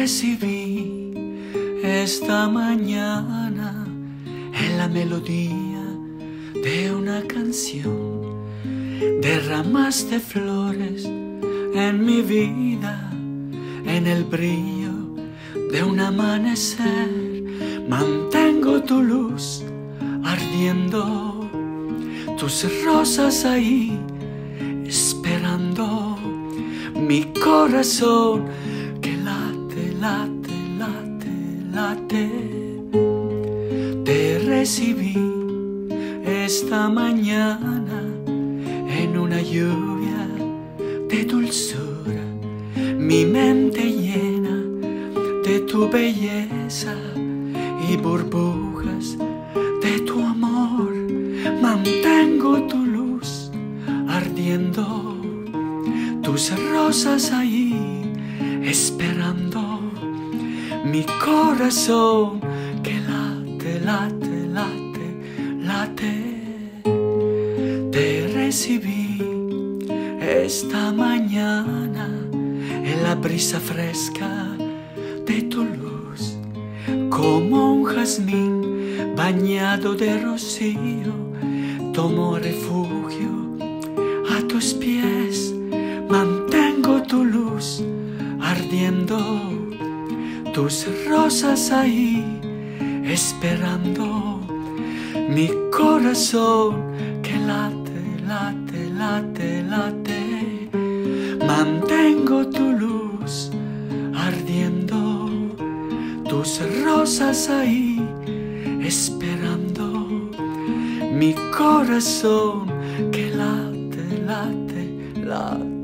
recibí esta mañana en la melodía de una canción. Derramaste flores en mi vida, en el brillo de un amanecer. Mantengo tu luz ardiendo, tus rosas ahí esperando. Mi corazón que late, late, late, late. Te recibí esta mañana en una lluvia de dulzura, mi mente llena de tu belleza y burbujas de tu amor. Mantengo tu luz ardiendo, tus rosas ahí esperando. Mi corazón que late, late, late, late. Te recibí esta mañana en la brisa fresca de tu luz, como un jazmín bañado de rocío. Tomo refugio a tus pies, mantengo tu luz ardiendo, tus rosas ahí esperando. Mi corazón que late, late, late, late. Mantengo tu luz ardiendo, tus rosas ahí esperando. Mi corazón que late, late, late.